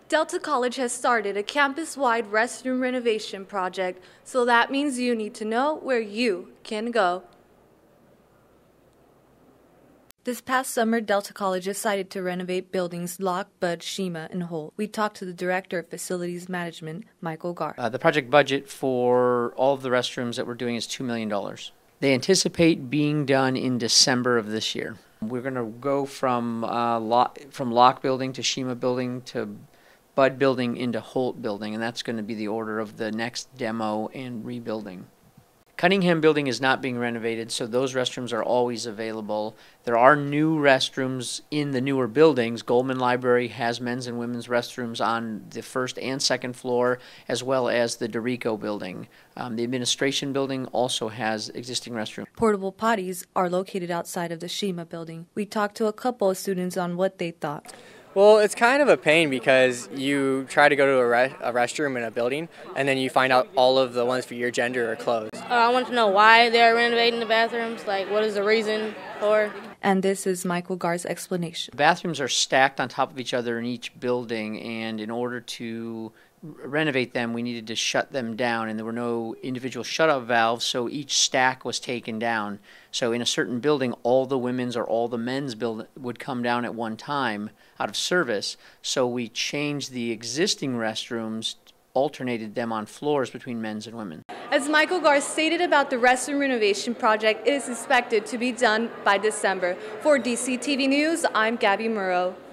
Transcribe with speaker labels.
Speaker 1: Delta College has started a campus-wide restroom renovation project, so that means you need to know where you can go. This past summer, Delta College decided to renovate buildings Locke, Bud, Shima, and Holt. We talked to the Director of Facilities Management, Michael Gar.
Speaker 2: The project budget for all of the restrooms that we're doing is $2 million. They anticipate being done in December of this year. We're going to go from Locke building to Shima building to Bud building into Holt building, and that's going to be the order of the next demo and rebuilding. Cunningham building is not being renovated, so those restrooms are always available. There are new restrooms in the newer buildings. Goldman Library has men's and women's restrooms on the first and second floor, as well as the Dorico building. The administration building also has existing restrooms.
Speaker 1: Portable potties are located outside of the Shima building. We talked to a couple of students on what they thought.
Speaker 3: Well, it's kind of a pain because you try to go to a restroom in a building and then you find out all of the ones for your gender are closed.
Speaker 4: I want to know why they're renovating the bathrooms, like what is the reason for.
Speaker 1: And this is Michael Gar's explanation.
Speaker 2: Bathrooms are stacked on top of each other in each building, and in order to renovate them, we needed to shut them down, and there were no individual shut-off valves, so each stack was taken down. So in a certain building, all the women's or all the men's would come down at one time out of service, so we changed the existing restrooms, alternated them on floors between men's and women.
Speaker 1: As Michael Gar stated about the restroom renovation project, it is expected to be done by December. For DCTV News, I'm Gabby Murrow.